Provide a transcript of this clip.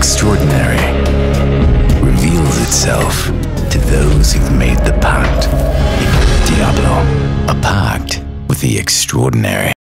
extraordinary reveals itself to those who've made the pact. Diablo, a pact with the extraordinary.